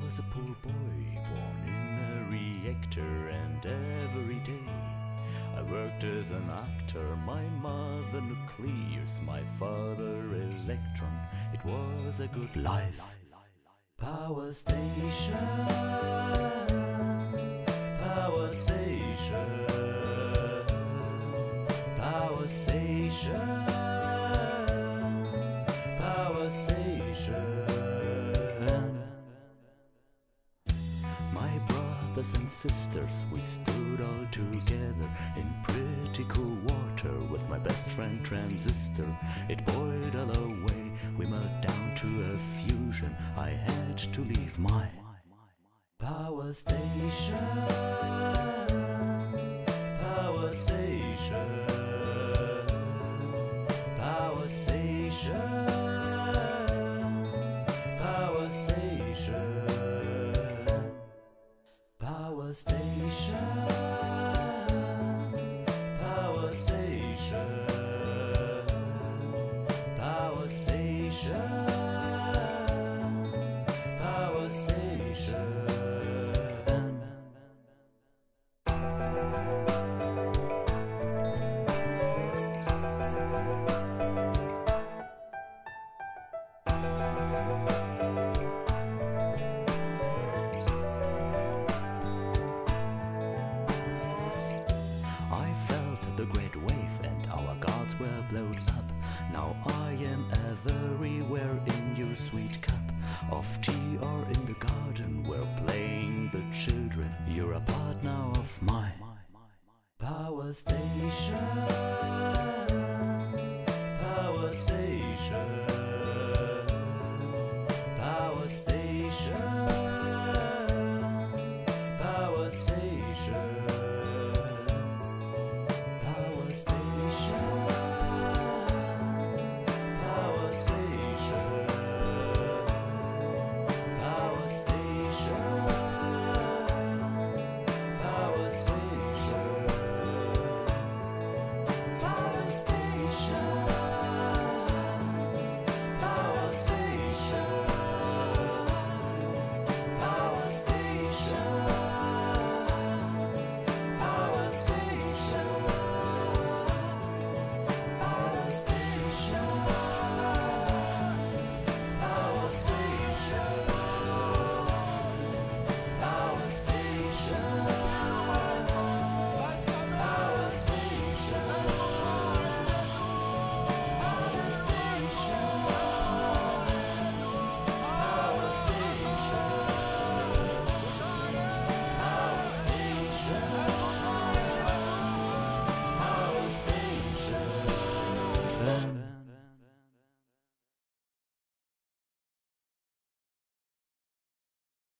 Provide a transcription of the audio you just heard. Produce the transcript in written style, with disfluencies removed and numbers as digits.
was a poor boy born in a reactor, and every day I worked as an actor. My mother nucleus, my father electron. It was a good life. Power station, power station, power station, power station. My brothers and sisters, we stood all together in pretty cool water with my best friend Transistor. It boiled all away, we melted down to a fusion. I had to leave my power station, power station, power station, power station, power station, power station, power station, power station. I felt the great wave and our guards were blown up. Now I am everywhere in your sweet cup of tea or in the garden where playing the children. You're a part now of my power station,